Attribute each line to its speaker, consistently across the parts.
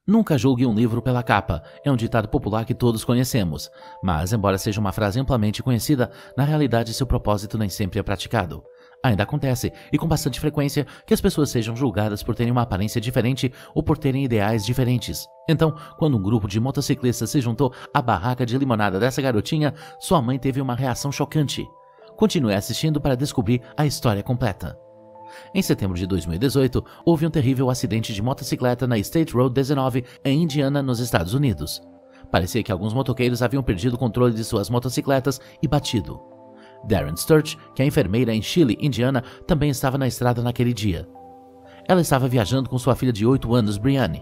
Speaker 1: Nunca julgue um livro pela capa, é um ditado popular que todos conhecemos, mas embora seja uma frase amplamente conhecida, na realidade seu propósito nem sempre é praticado. Ainda acontece, e com bastante frequência, que as pessoas sejam julgadas por terem uma aparência diferente ou por terem ideais diferentes. Então, quando um grupo de motociclistas se juntou à barraca de limonada dessa garotinha, sua mãe teve uma reação chocante. Continue assistindo para descobrir a história completa. Em setembro de 2018, houve um terrível acidente de motocicleta na State Road 19, em Indiana, nos Estados Unidos. Parecia que alguns motoqueiros haviam perdido o controle de suas motocicletas e batido. Darren Sturch, que é enfermeira em Chile, Indiana, também estava na estrada naquele dia. Ela estava viajando com sua filha de 8 anos, Brianne.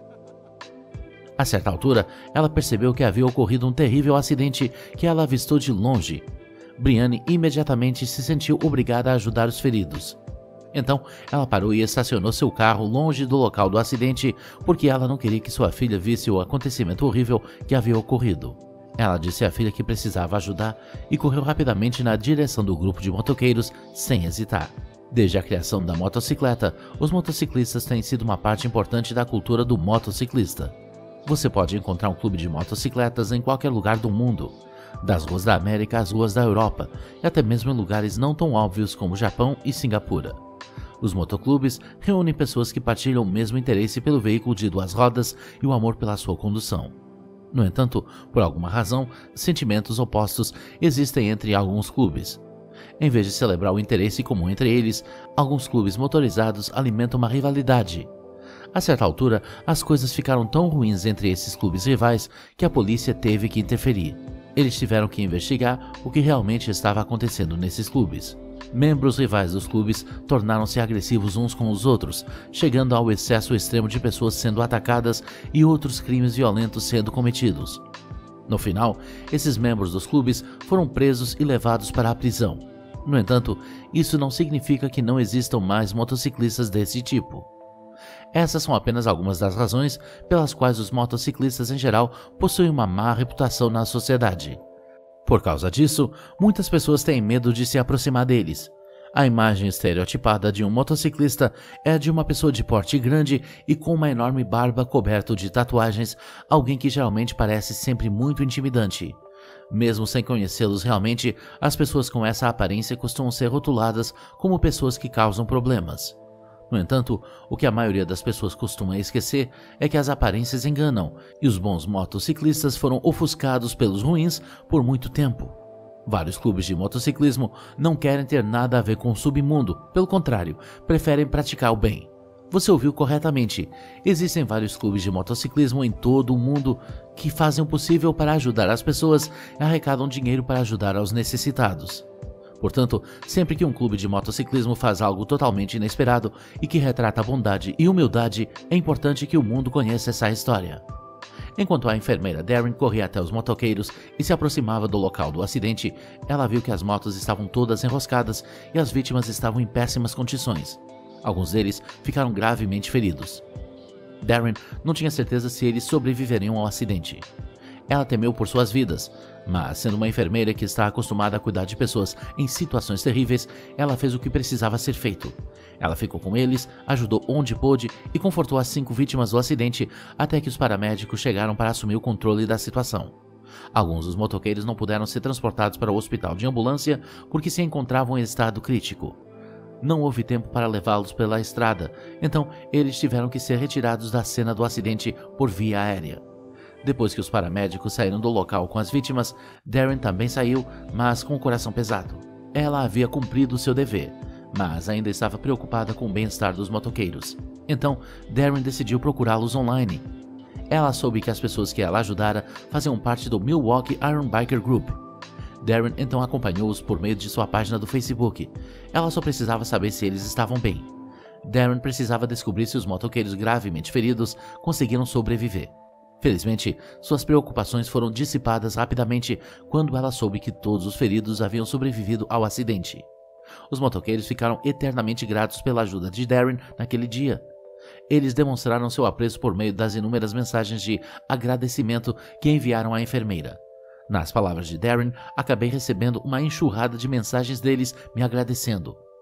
Speaker 1: A certa altura, ela percebeu que havia ocorrido um terrível acidente que ela avistou de longe. Brianne imediatamente se sentiu obrigada a ajudar os feridos. Então, ela parou e estacionou seu carro longe do local do acidente porque ela não queria que sua filha visse o acontecimento horrível que havia ocorrido. Ela disse à filha que precisava ajudar e correu rapidamente na direção do grupo de motoqueiros sem hesitar. Desde a criação da motocicleta, os motociclistas têm sido uma parte importante da cultura do motociclista. Você pode encontrar um clube de motocicletas em qualquer lugar do mundo, das ruas da América às ruas da Europa, e até mesmo em lugares não tão óbvios como Japão e Singapura. Os motoclubes reúnem pessoas que partilham o mesmo interesse pelo veículo de 2 rodas e o amor pela sua condução. No entanto, por alguma razão, sentimentos opostos existem entre alguns clubes. Em vez de celebrar o interesse comum entre eles, alguns clubes motorizados alimentam uma rivalidade. A certa altura, as coisas ficaram tão ruins entre esses clubes rivais que a polícia teve que interferir. Eles tiveram que investigar o que realmente estava acontecendo nesses clubes. Membros rivais dos clubes tornaram-se agressivos uns com os outros, chegando ao excesso extremo de pessoas sendo atacadas e outros crimes violentos sendo cometidos. No final, esses membros dos clubes foram presos e levados para a prisão. No entanto, isso não significa que não existam mais motociclistas desse tipo. Essas são apenas algumas das razões pelas quais os motociclistas em geral possuem uma má reputação na sociedade. Por causa disso, muitas pessoas têm medo de se aproximar deles. A imagem estereotipada de um motociclista é a de uma pessoa de porte grande e com uma enorme barba coberta de tatuagens, alguém que geralmente parece sempre muito intimidante. Mesmo sem conhecê-los realmente, as pessoas com essa aparência costumam ser rotuladas como pessoas que causam problemas. No entanto, o que a maioria das pessoas costuma esquecer é que as aparências enganam, e os bons motociclistas foram ofuscados pelos ruins por muito tempo. Vários clubes de motociclismo não querem ter nada a ver com o submundo, pelo contrário, preferem praticar o bem. Você ouviu corretamente, existem vários clubes de motociclismo em todo o mundo que fazem o possível para ajudar as pessoas e arrecadam dinheiro para ajudar aos necessitados. Portanto, sempre que um clube de motociclismo faz algo totalmente inesperado e que retrata bondade e humildade, é importante que o mundo conheça essa história. Enquanto a enfermeira Darren corria até os motoqueiros e se aproximava do local do acidente, ela viu que as motos estavam todas enroscadas e as vítimas estavam em péssimas condições. Alguns deles ficaram gravemente feridos. Darren não tinha certeza se eles sobreviveriam ao acidente. Ela temeu por suas vidas, mas sendo uma enfermeira que está acostumada a cuidar de pessoas em situações terríveis, ela fez o que precisava ser feito. Ela ficou com eles, ajudou onde pôde e confortou as 5 vítimas do acidente até que os paramédicos chegaram para assumir o controle da situação. Alguns dos motoqueiros não puderam ser transportados para o hospital de ambulância porque se encontravam em estado crítico. Não houve tempo para levá-los pela estrada, então eles tiveram que ser retirados da cena do acidente por via aérea. Depois que os paramédicos saíram do local com as vítimas, Darren também saiu, mas com o coração pesado. Ela havia cumprido seu dever, mas ainda estava preocupada com o bem-estar dos motoqueiros. Então, Darren decidiu procurá-los online. Ela soube que as pessoas que ela ajudara faziam parte do Milwaukee Iron Biker Group. Darren então acompanhou-os por meio de sua página do Facebook. Ela só precisava saber se eles estavam bem. Darren precisava descobrir se os motoqueiros gravemente feridos conseguiram sobreviver. Felizmente, suas preocupações foram dissipadas rapidamente quando ela soube que todos os feridos haviam sobrevivido ao acidente. Os motoqueiros ficaram eternamente gratos pela ajuda de Darren naquele dia. Eles demonstraram seu apreço por meio das inúmeras mensagens de agradecimento que enviaram à enfermeira. Nas palavras de Darren, acabei recebendo uma enxurrada de mensagens deles me agradecendo.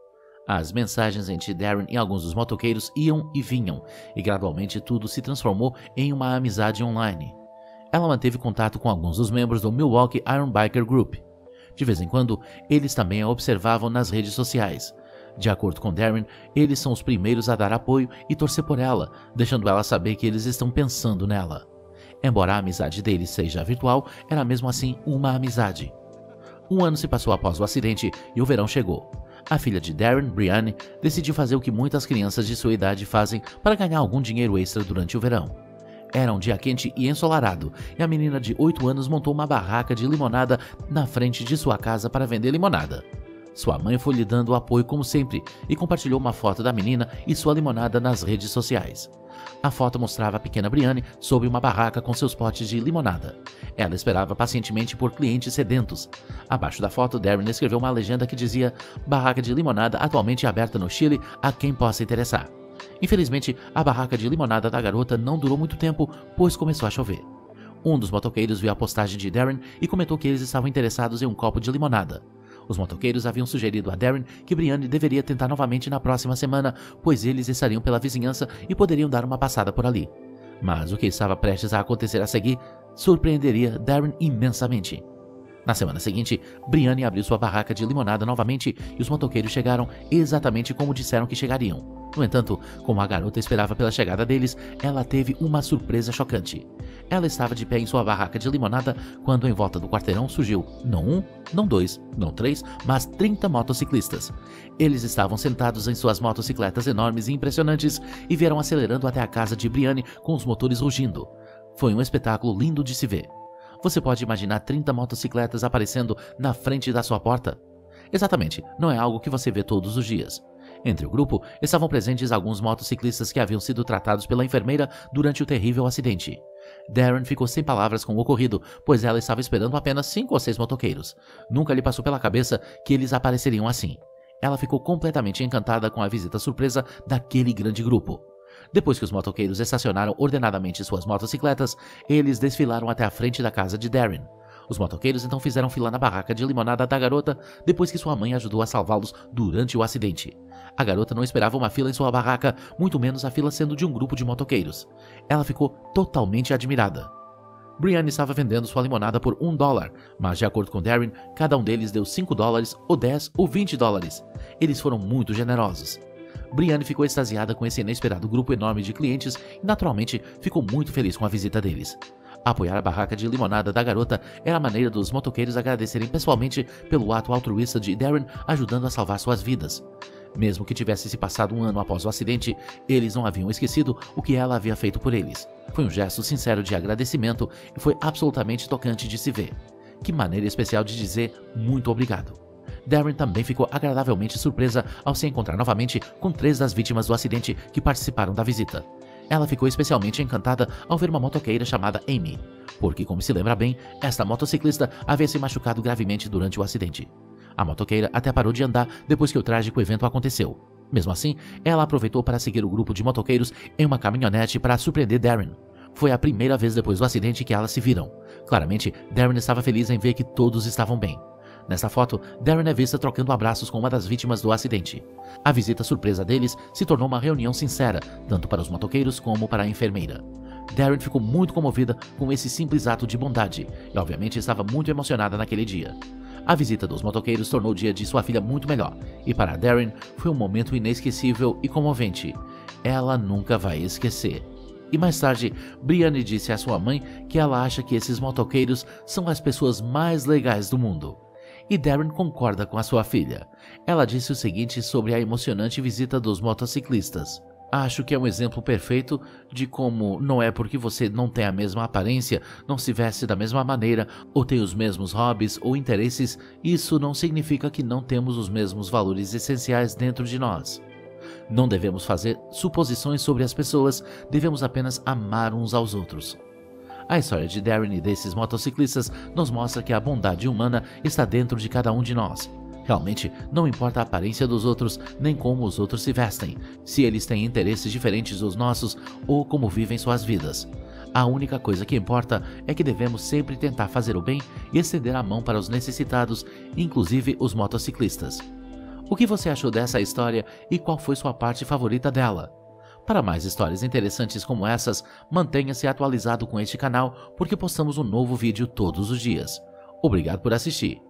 Speaker 1: As mensagens entre Darren e alguns dos motoqueiros iam e vinham, e gradualmente tudo se transformou em uma amizade online. Ela manteve contato com alguns dos membros do Milwaukee Iron Biker Group. De vez em quando, eles também a observavam nas redes sociais. De acordo com Darren, eles são os primeiros a dar apoio e torcer por ela, deixando ela saber que eles estão pensando nela. Embora a amizade deles seja virtual, era mesmo assim uma amizade. Um ano se passou após o acidente e o verão chegou. A filha de Darren, Brianne, decidiu fazer o que muitas crianças de sua idade fazem para ganhar algum dinheiro extra durante o verão. Era um dia quente e ensolarado, e a menina de 8 anos montou uma barraca de limonada na frente de sua casa para vender limonada. Sua mãe foi lhe dando apoio como sempre e compartilhou uma foto da menina e sua limonada nas redes sociais. A foto mostrava a pequena Brianne sob uma barraca com seus potes de limonada. Ela esperava pacientemente por clientes sedentos. Abaixo da foto, Darren escreveu uma legenda que dizia: "Barraca de limonada atualmente aberta no Chile a quem possa interessar." Infelizmente, a barraca de limonada da garota não durou muito tempo, pois começou a chover. Um dos motoqueiros viu a postagem de Darren e comentou que eles estavam interessados em um copo de limonada. Os motoqueiros haviam sugerido a Darren que Brianne deveria tentar novamente na próxima semana, pois eles estariam pela vizinhança e poderiam dar uma passada por ali. Mas o que estava prestes a acontecer a seguir surpreenderia Darren imensamente. Na semana seguinte, Brianne abriu sua barraca de limonada novamente e os motoqueiros chegaram exatamente como disseram que chegariam. No entanto, como a garota esperava pela chegada deles, ela teve uma surpresa chocante. Ela estava de pé em sua barraca de limonada quando em volta do quarteirão surgiu não um, não dois, não três, mas 30 motociclistas. Eles estavam sentados em suas motocicletas enormes e impressionantes e vieram acelerando até a casa de Brianne com os motores rugindo. Foi um espetáculo lindo de se ver. Você pode imaginar 30 motocicletas aparecendo na frente da sua porta? Exatamente, não é algo que você vê todos os dias. Entre o grupo estavam presentes alguns motociclistas que haviam sido tratados pela enfermeira durante o terrível acidente. Darren ficou sem palavras com o ocorrido, pois ela estava esperando apenas 5 ou 6 motoqueiros. Nunca lhe passou pela cabeça que eles apareceriam assim. Ela ficou completamente encantada com a visita surpresa daquele grande grupo. Depois que os motoqueiros estacionaram ordenadamente suas motocicletas, eles desfilaram até a frente da casa de Darren. Os motoqueiros então fizeram fila na barraca de limonada da garota depois que sua mãe ajudou a salvá-los durante o acidente. A garota não esperava uma fila em sua barraca, muito menos a fila sendo de um grupo de motoqueiros. Ela ficou totalmente admirada. Brianne estava vendendo sua limonada por $1, mas de acordo com Darren, cada um deles deu $5, ou 10 ou $20. Eles foram muito generosos. Brianne ficou extasiada com esse inesperado grupo enorme de clientes e naturalmente ficou muito feliz com a visita deles. Apoiar a barraca de limonada da garota era a maneira dos motoqueiros agradecerem pessoalmente pelo ato altruísta de Darren ajudando a salvar suas vidas. Mesmo que tivesse se passado um ano após o acidente, eles não haviam esquecido o que ela havia feito por eles. Foi um gesto sincero de agradecimento e foi absolutamente tocante de se ver. Que maneira especial de dizer muito obrigado. Darren também ficou agradavelmente surpresa ao se encontrar novamente com 3 das vítimas do acidente que participaram da visita. Ela ficou especialmente encantada ao ver uma motoqueira chamada Amy, porque, como se lembra bem, esta motociclista havia se machucado gravemente durante o acidente. A motoqueira até parou de andar depois que o trágico evento aconteceu. Mesmo assim, ela aproveitou para seguir o grupo de motoqueiros em uma caminhonete para surpreender Darren. Foi a primeira vez depois do acidente que elas se viram. Claramente, Darren estava feliz em ver que todos estavam bem. Nessa foto, Darren é vista trocando abraços com uma das vítimas do acidente. A visita surpresa deles se tornou uma reunião sincera, tanto para os motoqueiros como para a enfermeira. Darren ficou muito comovida com esse simples ato de bondade e obviamente estava muito emocionada naquele dia. A visita dos motoqueiros tornou o dia de sua filha muito melhor, e para Darren foi um momento inesquecível e comovente. Ela nunca vai esquecer. E mais tarde, Brianne disse à sua mãe que ela acha que esses motoqueiros são as pessoas mais legais do mundo. E Darren concorda com a sua filha. Ela disse o seguinte sobre a emocionante visita dos motociclistas. Acho que é um exemplo perfeito de como não é porque você não tem a mesma aparência, não se veste da mesma maneira, ou tem os mesmos hobbies ou interesses, isso não significa que não temos os mesmos valores essenciais dentro de nós. Não devemos fazer suposições sobre as pessoas, devemos apenas amar uns aos outros. A história de Darren e desses motociclistas nos mostra que a bondade humana está dentro de cada um de nós. Realmente, não importa a aparência dos outros, nem como os outros se vestem, se eles têm interesses diferentes dos nossos ou como vivem suas vidas. A única coisa que importa é que devemos sempre tentar fazer o bem e estender a mão para os necessitados, inclusive os motociclistas. O que você achou dessa história e qual foi sua parte favorita dela? Para mais histórias interessantes como essas, mantenha-se atualizado com este canal porque postamos um novo vídeo todos os dias. Obrigado por assistir.